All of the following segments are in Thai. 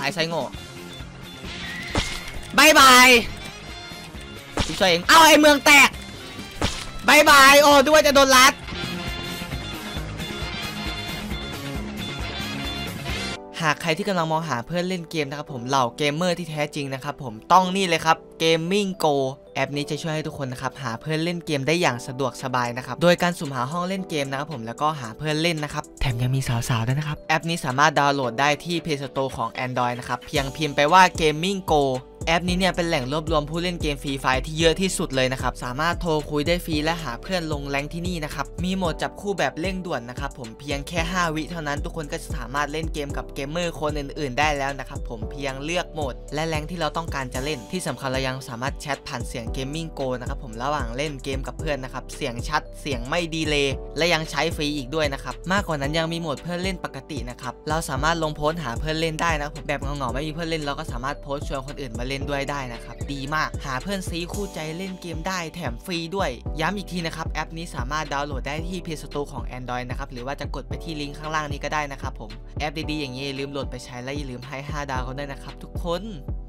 ตายไซโง่บายบายพี่ช่วยเองเอาไอ้เมืองแตกบายบายโอ้ด้วยจะโดนลัดหากใครที่กำลังมองหาเพื่อนเล่นเกมนะครับผมเหล่าเกมเมอร์ที่แท้จริงนะครับผมต้องนี่เลยครับ Gaming Go แอปนี้จะช่วยให้ทุกคนนะครับหาเพื่อนเล่นเกมได้อย่างสะดวกสบายนะครับโดยการสุ่มหาห้องเล่นเกมนะครับผมแล้วก็หาเพื่อนเล่นนะครับแถมยังมีสาวๆด้วยนะครับแอปนี้สามารถดาวน์โหลดได้ที่ Play Store ของ Android นะครับเพียงพิมพ์ไปว่า Gaming Goแอปนี้เนี่ยเป็นแหล่งรวบรวมผู้เล่นเกมฟรีไฟล์ที่เยอะที่สุดเลยนะครับสามารถโทรคุยได้ฟรีและหาเพื่อนลงแรงที่นี่นะครับมีโหมดจับคู่แบบเร่งด่วนนะครับผมเพียงแค่5 วิเท่านั้นทุกคนก็จะสามารถเล่นเกมกับเกมเมอร์คนอื่นๆได้แล้วนะครับผมเพียงเลือกโหมดและแรงที่เราต้องการจะเล่นที่สำคัญเรายังสามารถแชทผ่านเสียง Gaming Go นะครับผมระหว่างเล่นเกมกับเพื่อนนะครับเสียงชัดเสียงไม่ดีเลย์และยังใช้ฟรีอีกด้วยนะครับมากกว่านั้นยังมีโหมดเพื่อนเล่นปกตินะครับเราสามารถลงโพสต์หาเพื่อนเล่นได้นะผมแบบเงาๆไม่มีเพื่อนเล่นเราก็สามารถโพสต์ชวนคนอื่นมาเล่นด้วยได้นะครับดีมากหาเพื่อนซีคู่ใจเล่นเกมได้แถมฟรีด้วยย้ำอีกทีนะครับแอปนี้สามารถดาวน์โหลดได้ที่ Play Store ของ Android นะครับหรือว่าจะกดไปที่ลิงก์ข้างล่างนี้ก็ได้นะครับผมแอปดีๆอย่างนี้อย่าลืมโหลดไปใช้และอย่าลืมให้5 ดาวกันด้วยนะครับทุกคน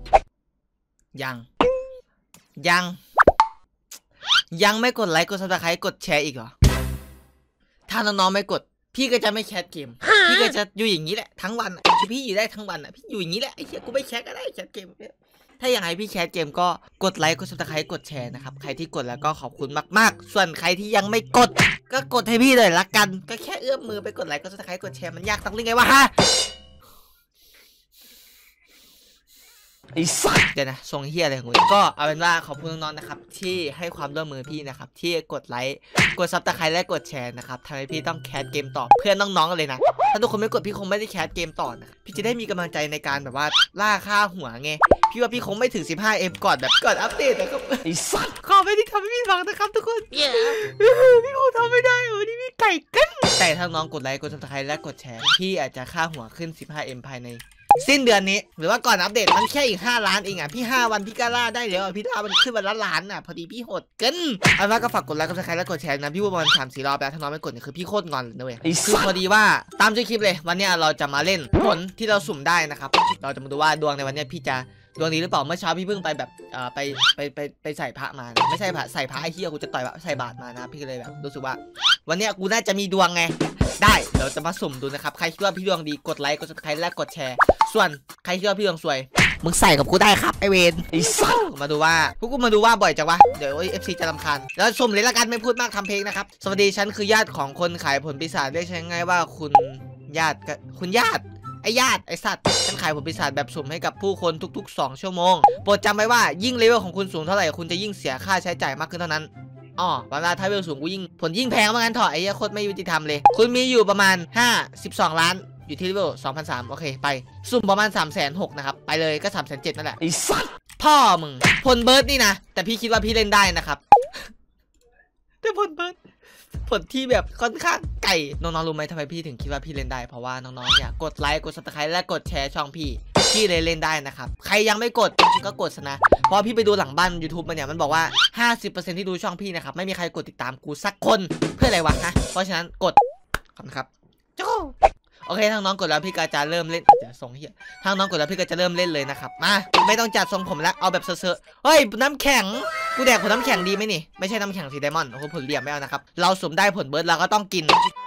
ยังไม่กดไลค์กด Subscribe กดแชร์อีกเหรอถ้าน้องๆไม่กดพี่ก็จะไม่แคสเกมพี่ก็จะอยู่อย่างนี้แหละทั้งวันพี่อยู่ได้ทั้งวันพี่อยู่อย่างนี้แหละไอ้เหี้ยกูไม่แคสก็ได้แคสเกมถ้าอย่างไรพี่แคสเกมก็กดไลค์กด Subscribe กดแชร์นะครับใครที่กดแล้วก็ขอบคุณมากๆส่วนใครที่ยังไม่กดก็กดให้พี่เลยละกันก็แค่เอื้อมมือไปกดไลค์กด Subscribe กดแชร์มันยากตั้งเรื่องไงวะฮะไอ้สัสเดี๋ยวนะทรงเฮียอะไรของมึงก็เอาเป็นว่าขอบคุณน้องๆนะครับที่ให้ความร่วมมือพี่นะครับที่กดไลค์กดซับสไครต์และกดแชร์นะครับทำให้พี่ต้องแคสเกมต่อเพื่อนน้องๆเลยนะถ้าทุกคนไม่กดพี่คงไม่ได้แคสเกมต่อนะพี่จะได้มีกำลังใจในการแบบว่าล่าค่าหัวไงพี่ว่าพี่คงไม่ถึง 15M ก่อนแบบก่อนอัปเดตนะครับไอ้สัสขอไม่ได้ทำให้พี่ฟังนะครับทุกคนพี่คงทำไม่ได้วันนี้พี่ไก่กันแต่ถ้าน้องกดไลค์กดซับสไครต์และกดแชร์พี่อาจจะค่าหัวขึ้น 15M ภายในสิ้นเดือนนี้หรือว่าก่อนอัปเดตมันแค่อีก5 ล้านเองอ่ะพี่5 วันพี่ก็ล่าได้แล้วพี่ล่ามันขึ้นวันละล้านอ่ะพอดีพี่โหดเกินเอาละก็ฝากกดไลค์กดแชร์และกดแชร์นะพี่ว่ามัน3-4 รอบแล้วถ้าน้องไม่กดเนี่ยคือพี่โคตรงอนเลยนะเว้ยคือพอดีว่าตามชื่อคลิปเลยวันนี้เราจะมาเล่นผลที่เราสุ่มได้นะครับเราจะมาดูว่าดวงในวันนี้พี่จะดวงดีหรือเปล่าเมื่อเช้าพี่เพิ่งไปแบบไปใส่พระมาไม่ใช่พระใส่พระไอ้เหี้ยกูจะต่อยใส่บาตรมานะพี่ก็เลยแบบรู้สึกว่าวันนี้กูน่าจะมีดวงไงได้เดี๋ยวจะมาสุ่มดูนะครับใครคิดว่าพี่ดวงดีกดไลค์กด Subscribe และกดแชร์ส่วนใครคิดว่าพี่ดวงสวยมึงใส่กับกูได้ครับไอเวนไอ้สัสมาดูว่าพวกกูมาดูว่าบ่อยจังวะเดี๋ยว FC จะรำคาญแล้วสุ่มเลยละกันไม่พูดมากทำเพลงนะครับสวัสดีฉันคือญาติของคนขายผลปีศาจเรียกฉันง่ายว่าคุณญาติไอ้ญาติไอ้สัตว์ฉันขายผลปีศาจแบบสุ่มให้กับผู้คนทุกๆ2 ชั่วโมงโปรดจำไว้ว่ายิ่งเลเวลของคุณสูงเท่าไหร่คุณจะยิ่งเสียค่าใช้จ่ายมากขึ้นเท่านั้นเวลาถ้าเลเวลสูงกูยิ่งแพงเหมือนกันเถอะไอ้เหี้ยโคตรไม่ยุติธรรมเลยคุณมีอยู่ประมาณ12 ล้านอยู่ที่เลเวล 2,300 โอเคไปสุ่มประมาณ 360,000 นะครับไปเลยก็ 370,000 นั่นแหละไอ้สัสพ่อมึงผลเบิร์ดนี่นะแต่พี่คิดว่าพี่เล่นได้นะครับแต่ผลเบิร์ดผลที่แบบค่อนข้างไก่น้องๆรู้ไหมทำไมพี่ถึงคิดว่าพี่เล่นได้เพราะว่าน้องๆเนี่ยกดไลค์กด Subscribe และกดแชร์ช่องพี่เลยเล่นได้นะครับใครยังไม่กดก็กดซะนะเพราะพี่ไปดูหลังบ้าน YouTube มันเนี่ยมันบอกว่า 50% ที่ดูช่องพี่นะครับไม่มีใครกดติดตามกูสักคนเพื่ออะไรวะนะเพราะฉะนั้นกดขอบคุณครับโอเคทางน้องกดแล้วพี่ก็จะเริ่มเล่นเดี๋ยวส่งเฮียทางน้องกดแล้วพี่ก็จะเริ่มเล่นเลยนะครับมาไม่ต้องจัดทรงผมแล้วเอาแบบเซอร์เฮ้ยน้ำแข็งกูแดกผลน้ำแข็งดีไหมนี่ไม่ใช่น้ำแข็งสีไดมอนด์โอ้โหผลเหลี่ยมไม่เอานะครับเราสุ่มได้ผลเบิร์ดเราก็ต้องกิน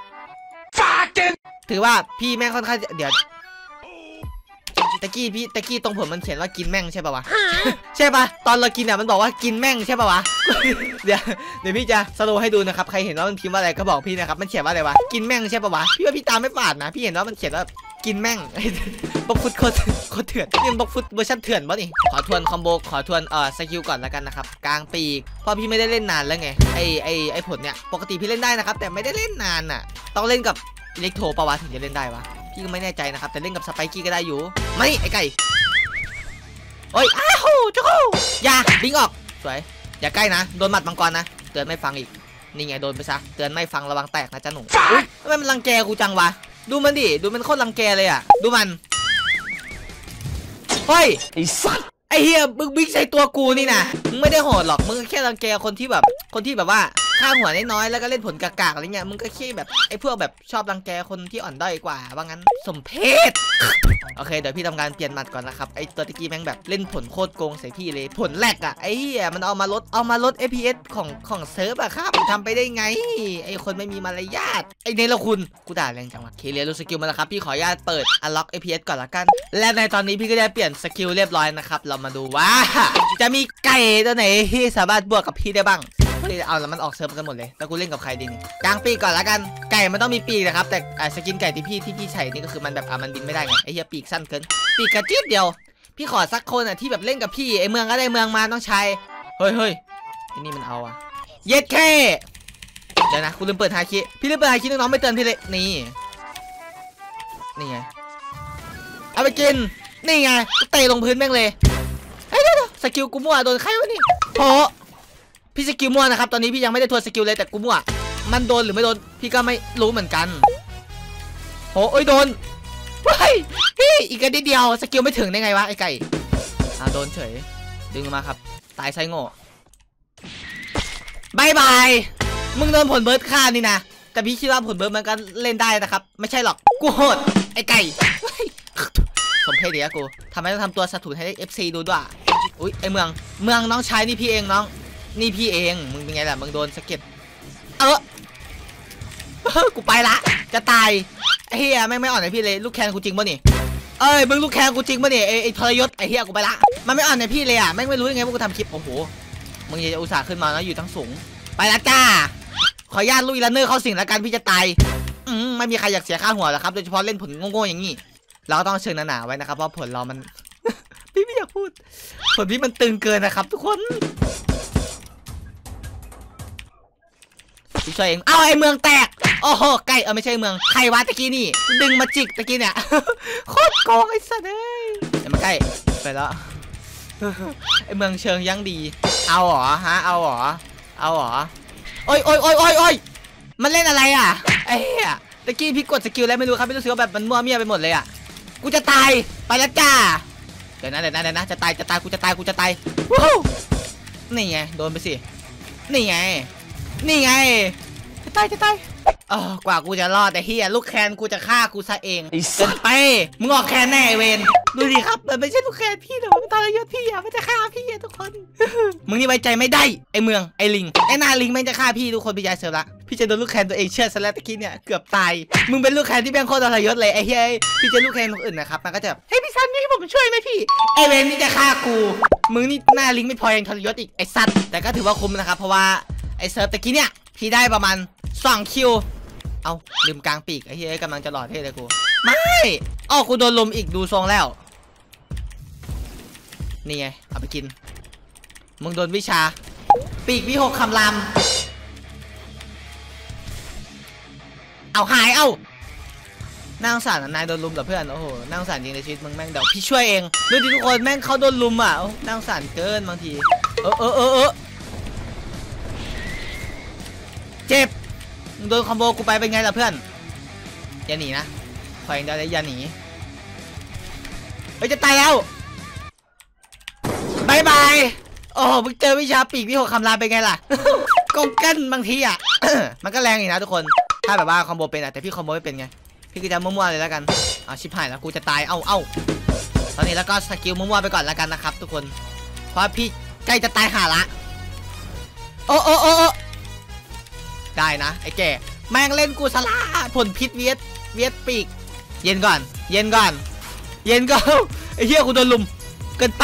ถือว่าพี่แม่งค่อนข้างเดี๋ยวตะกี้ตรงผมมันเขียนว่ากินแม่งใช่ป่าวะใช่ป่ะตอนเรากินเนี่ยมันบอกว่ากินแม่งใช่ป่าวะเดี๋ยวพี่จะสโลว์ให้ดูนะครับใครเห็นว่ามันพิมพ์ว่าอะไรก็บอกพี่นะครับมันเขียนว่าอะไรวะกินแม่งใช่ป่าวะพี่ว่าพี่ตามไม่ปาดนะพี่เห็นว่ามันเขียนว่ากินแม่งบล็อกฟุตโคตรเถื่อนนี่บล็อกฟุตเวอร์ชันเถื่อนป่ะนี่ขอทวนคอมโบขอทวนสกิลก่อนแล้วกันนะครับกลางปีกเพราะพี่ไม่ได้เล่นนานแล้วไงไอผลเนี่ยปกติพี่เล่นได้นะครับแต่ไม่ได้เล่นนานอ่ะต้องเล่นกับอิเล็กโทรป่าวะถึงจะเล่นได้วะพี่ก็ไม่แน่ใจนะครับแต่เล่นกับสไปกี้ก็ได้อยู่ไม่ไอไก่โอ้ยอ้าวเจ้าอย่าบิงออกสวยอย่าใกล้นะโดนหมัดมังกรนะเตือนไม่ฟังอีกนี่ไงโดนไปซะเตือนไม่ฟังระวังแตกนะจ๊ะหนูทำไมมันรังแกกูจังวะดูมันดิดูมันโคตรรังแกเลยอ่ะดูมันเฮ้ยไอ้สัสไอ้เฮียมึงบิ๊กใส่ตัวกูนี่นะมึงไม่ได้โหดหรอกมึงแค่รังแกคนที่แบบว่าค่าหัวน้อยๆแล้วก็เล่นผลกากๆอะไรเงี้ยมึงก็ขี้แบบไอ้พวกแบบชอบรังแกคนที่อ่อนด้อยกว่าว่างั้นสมเพศโอเคเดี๋ยวพี่ทำการเปลี่ยนหมัดก่อนนะครับไอ้ตัวตะกี้แม่งแบบเล่นผลโคตรโกงใส่พี่เลยผลแหลกอะไอ้เหี้ยมันเอามาลด FPS ของเซิร์ฟอะครับทำไปได้ไงไอ้คนไม่มีมารยาทไอ้เนรคุณกูด่าแรงจังวะเคเรียนรู้สกิลมาแล้วครับพี่ขออนุญาตเปิด unlock FPS ก่อนละกันและในตอนนี้พี่ก็ได้เปลี่ยนสกิลเรียบร้อยนะครับเรามาดูว่าจะมีไก่ตัวไหนที่สามารถบวกกับพี่ได้บ้างเอาแล้วมันออกเซิร์ฟกันหมดเลยแล้วกูเล่นกับใครดีนี่กลางปีกก่อนละกันไก่มันต้องมีปีกนะครับแต่สกินไก่ที่พี่ใช้นี่ก็คือมันแบบมันบินไม่ได้ไงไอ้เหี้ยปีกสั้นเกินปีกกระจี๊ดเดียวพี่ขอสักคนที่แบบเล่นกับพี่ไอ้เมืองก็ได้เมืองมาต้องใช้เฮ้ยไอ้นี่มันเอาอะเย็ดแค่เดี๋ยวนะกูลืมเปิดฮาคิพี่ลืมเปิดฮาคิน้องๆไม่เตือนพี่เลยนี่ไงเอาไปกินนี่ไงเตะลงพื้นแม่งเลยเฮ้ยสกิลกูมั่วโดนใครวะนี่โหพี่สกิลมั่วนะครับตอนนี้พี่ยังไม่ได้ทวนสกิลเลยแต่กูมั่วมันโดนหรือไม่โดนพี่ก็ไม่รู้เหมือนกันโอ้ยโดนเฮ้ยพี่อีกนิดเดียวสกิลไม่ถึงได้ไงวะไอ้ไก่โดนเฉยดึงมาครับตายไซโง่บายมึงโดนผลเบิร์ดฆ่านี่นะแต่พี่คิดว่าผลเบิร์ดมันก็เล่นได้นะครับไม่ใช่หรอกกูโหดไอ้ไก่สมเพศดีอะกูทำไมต้องทำตัวสะทุนให้ FC ดูด้วยอุ้ยไอ้เมืองน้องชายนี่พี่เองน้องนี่พี่เองมึงเป็นไงล่ะมึงโดนสะเก็ดกูไปละจะตายไอ้เฮียไม่อ่อนไอพี่เลยลูกแคนกูจริงป่ะนี่มึงลูกแคนกูจริงป่ะนี่ไอ้ทรยศไอ้เฮียกูไปละมันไม่อ่อนไอพี่เลยอ่ะไม่รู้ยังไงว่ากูทำคลิปโอ้โหมึงอย่าอุตส่าห์ขึ้นมาแล้วอยู่ทั้งสูงไปละจ้าขออนุญาตลุยลันเนอร์เข้าสิงแล้วกันพี่จะตายไม่มีใครอยากเสียค่าหัวหรอกครับโดยเฉพาะเล่นผลโง่ๆอย่างนี้เราต้องเชิงหนาๆไว้นะครับเพราะผลเรามัน พี่ไม่อยากพูดผลพี่มันตึงเกินนะครับทุกคนพี่ช่วยเองไอ้เมืองแตกโอ้โหไก่ไม่ใช่เมืองใครวะตะกี้นี่ดึงมาจิกตะกี้เนี่ยโคตรโกงไอ้สัสเลยอย่ามาใกล้ไปแล้วไอ้เมืองเชิงยังดีเอาหรอฮะเอาหรอโอ้ยมันเล่นอะไรอ่ะไอ้เหี้ยตะกี้พี่กดสกิลแล้วไม่รู้ครับไม่รู้สึกว่าแบบมันมั่วเมียไปหมดเลยอ่ะกูจะตายไปแล้วจ้าเดี๋ยวนะจะตายกูจะตายว้าวนี่ไงโดนไปสินี่ไงจะตายกว่ากูจะรอดแต่เฮียลูกแคนกูจะฆ่ากูซะเองเกินไปมึงออกแคนแน่เวนดูดิครับมันไม่ใช่ลูกแคนพี่แต่มันตายเยอะพี่อะมันจะฆ่าพี่ทุกคนมึงนี่ไว้ใจไม่ได้ไอเมืองไอลิงไอนาลิงแม่งจะฆ่าพี่ทุกคนพี่ยายเซอร์ละพี่จะโดนลูกแคนตัวเองเชื่อซะแล้วตะกี้เนี่ยเกือบตายมึงเป็นลูกแคนที่แม่งโคตรทรยศเลยไอเฮียพี่จะลูกแคนคนอื่นนะครับมันก็จะเฮ้ยพี่ซันนี่ผมช่วยไหมพี่ไอเวนนี่จะฆ่ากูมึงนี่หน้าลิงไม่พอยังทรยศอีกไอสัตว์แต่ก็ถือว่าคุ้มนะครับเพราะว่าไอเซิร์ฟตะกี้เนี่ยพี่ได้ประมาณ2 คิวเอาลืมกลางปีกไอ้เฮ้ยกำลังจะหลอดเท่เลยกูไม่กูโดนลมอีกดูทรงแล้วนี่ไงเอาไปกินมึงโดนวิชาปีกวิหกคำรามเอาหายน่าสงสารนายโดนลุมกับเพื่อนโอ้โหน่าสงสารจริงในชีวิตมึงแม่งเดี๋ยวพี่ช่วยเองดูดิทุกคนแม่งเขาโดนลุมอ่ะน่าสงสารเกินบางทีเจ็บโดนคอมโบกูไปเป็นไงล่ะเพื่อนอย่าหนีนะขออย่างเดียวเลยอย่าหนีจะตายแล้วบายโอ้โหมึงเจอวิชาปีกวิหกคำรามเป็นไงล่ะกงกันบางทีอ่ะ มันก็แรงอีกนะทุกคนถ้าแบบว่าคอมโบเป็นแต่พี่คอมโบไม่เป็นไงพี่ก็จะมั่วๆเลยแล้วกันชิบหายแล้วกูจะตายตอนนี้แล้วก็สกิลมั่วๆไปก่อนแล้วกันนะครับทุกคนเพราะพี่ใกล้จะตายห่าละโอ้ได้นะไอ้แก่แม่งเล่นกูสลาผลพิษเวียดปีกเย็นก่อนไอ้เหี้ยกูโดนลุมเกินไป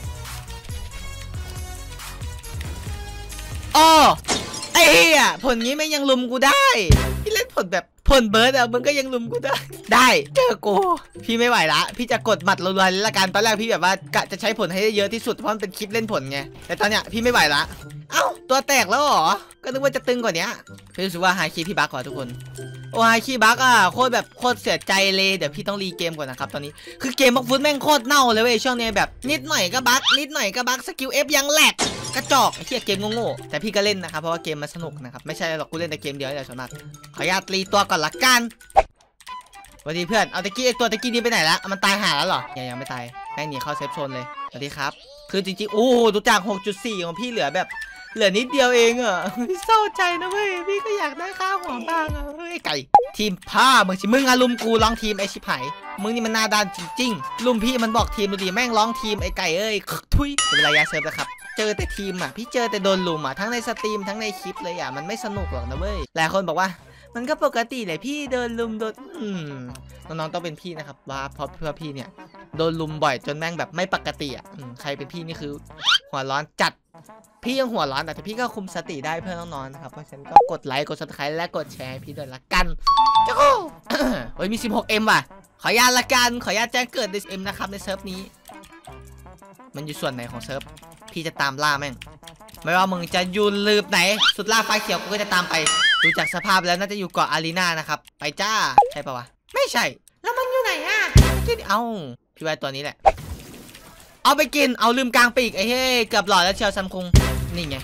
ไอ้เหี้ยผลนี้ไม่ยังลุมกูได้พี่เล่นผลแบบผลเบิร์ดมึงก็ยังลุมกูได้เจอกูพี่ไม่ไหวละพี่จะกดหมัดรัวๆละกันตอนแรกพี่แบบว่ากะจะใช้ผลให้เยอะที่สุดเพราะมันเป็นคลิปเล่นผลไงแต่ตอนเนี้ยพี่ไม่ไหวละตัวแตกแล้วเหรอก็นึกว่าจะตึงกว่านี้พี่รู้สึกว่าไฮคีพี่บั๊กกว่าทุกคนไฮคีบั๊กโคตรเสียใจเลยเดี๋ยวพี่ต้องรีเกมก่อนนะครับตอนนี้คือเกมบล็อกฟุตแม่งโคตรเน่าเลยเว้ยช่วงนี้แบบนิดหน่อยก็บั๊กสกิล F ยังแหลกกระจอกไอ้เหี้ยเกมโง่ๆแต่พี่ก็เล่นนะครับเพราะว่าเกมมันสนุกนะครับไม่ใช่หรอกกูเล่นแต่เกมเดียวแต่ส่วนมากขออนุญาตรีตัวก่อนละกันสวัสดีเพื่อนเอาตะกี้ตัวตะกี้นี้ไปไหนแล้วมันตายหาแล้วเหรอยังไม่ตายแม่งหนีเข้าเซฟโซนเลยสวัสดีครับคือจริงๆดูจาก 6.4 ของพี่เหลือแบบเหลือนิดเดียวเองอ่ะเศร้าใจนะเว้ยพี่ก็อยากได้ค่าหัวบ้างอ่ะเฮ้ยไก่ทีมผ้ามึงสิมึงอะลุมกูร้องทีมไอชิบหายมึงนี่มันหน้าด้านจริงๆลุมพี่มันบอกทีมดูดิแม่งร้องทีมไอไก่เอ้ยทุยเป็นระยะเซิร์ฟนะครับเจอแต่ทีมอ่ะพี่เจอแต่โดนลุมอ่ะทั้งในสตรีมทั้งในคลิปเลยอ่ะมันไม่สนุกหรอกนะเว้ยหลายคนบอกว่ามันก็ปกติเลยพี่เดินลุมโดนน้องๆต้องเป็นพี่นะครับว่าเพราะพี่เนี่ยโดนลุมบ่อยจนแม่งแบบไม่ปกติอ่ะใครเป็นพี่นี่คือหัวร้อนจัดพี่ยังหัวร้อนแต่พี่ก็คุมสติได้เพื่อน้องๆนะครับเพราะฉะนั้นก็กดไลค์กด subscribe และกดแชร์พี่ด้วยละกันจ้าโก้เฮ้ยมี 16M ว่ะขออนุญาตละกันขออนุญาตแจ้งเกิด SM นะครับในเซิร์ฟนี้มันอยู่ส่วนไหนของเซิร์ฟพี่จะตามล่าแม่งไม่ว่ามึงจะอยู่ลืบไหนสุดล่าไฟเขียวกูก็จะตามไปดูจากสภาพแล้วน่าจะอยู่เกาะอารีนานะครับไปจ้าใช่ปะวะไม่ใช่แล้วมันอยู่ไหนอ่ะกินพี่ไว้ตัวนี้แหละเอาไปกินเอาลืมกลางปีกไอ้เฮ้เกือบหลอดแล้วเชียวซัมคุงนี่ไง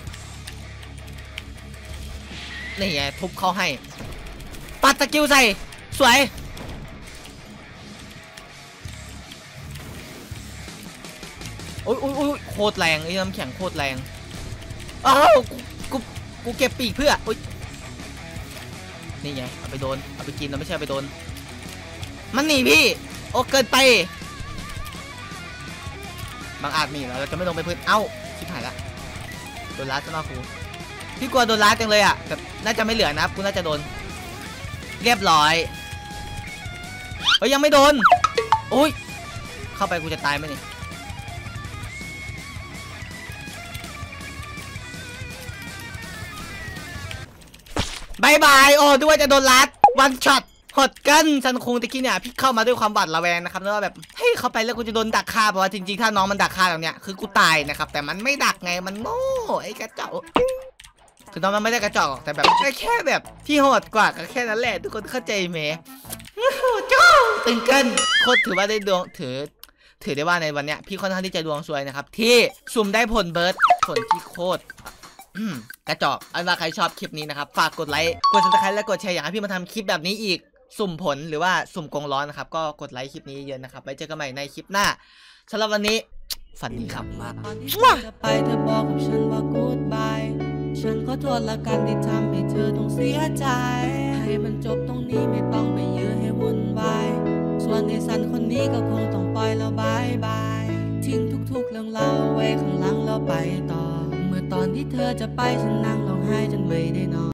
ทุบเขาให้ปัดตะกิ้วใส่สวยโอ้ยโคตรแรงไอ้น้ำแข็งโคตรแรงอ้าวกูเก็บปีกเพื่ออุ้ยนี่ไงเอาไปโดนเอาไปกินเราไม่ใช่เอาไปโดนมันหนีพี่โอ้เกินไปบางอาจมีแล้วเราจะไม่ลงไปพื้นเอ้าชิบหายละโดนลัดจะมาคูพี่กลัวโดนลัดจังเลยอ่ะแต่น่าจะไม่เหลือนะกูน่าจะโดนเรียบร้อยเฮ้ยยังไม่โดนโอ้ยเข้าไปกูจะตายไหมเนี่ยบายบายโอ้ด้วยจะโดนลัดวันช็อตหดกันซันคุงตะกี้เนี่ยพี่เข้ามาด้วยความหวาดระแวงนะครับแล้วแบบเฮ้ยเข้าไปแล้วกูจะโดนดักฆ่าเพราะว่าจริงๆถ้าน้องมันดักฆ่าแบบเนี้ยคือกูตายนะครับแต่มันไม่ดักไงมันโง่ไอ้กระเจ้าคือน้องมันไม่ได้กระจอกแต่แบบแค่แบบที่โหดกว่าก็แค่นั้นแหละทุกคนเข้าใจไหมเจ้าตึงเกินโคตรถือว่าได้ดวงถือได้ว่าในวันเนี้ยพี่ค่อนข้างที่จะดวงซวยนะครับที่สุ่มได้ผลเบิร์ดผลที่โคตรกระจอกอันว่าใครชอบคลิปนี้นะครับฝากกดไลค์กดซับสไครต์และกดแชร์อยากให้พี่มาทำคลิปแบบนี้อีกสุ่มผลหรือว่าสุ่มกงร้อนนะครับก็กดไลค์คลิปนี้เยอะนะครับไว้เจอกันใหม่ในคลิปหน้าสำหรับวันนี้ฝันดีครับว้าจะไปเธอบอกกับฉันว่า goodbye ฉันขอโทษละกันที่ทำให้เธอต้องเสียใจให้มันจบตรงนี้ไม่ต้องไปยื้อให้วุ่นวายส่วนไอ้สันคนนี้ก็คงต้องปล่อยแล้วบายบายทิ้งทุกๆเรื่องเล่าไว้ข้างหลังแล้วไปต่อเมื่อตอนที่เธอจะไปฉันนั่งร้องไห้จนไม่ได้นอน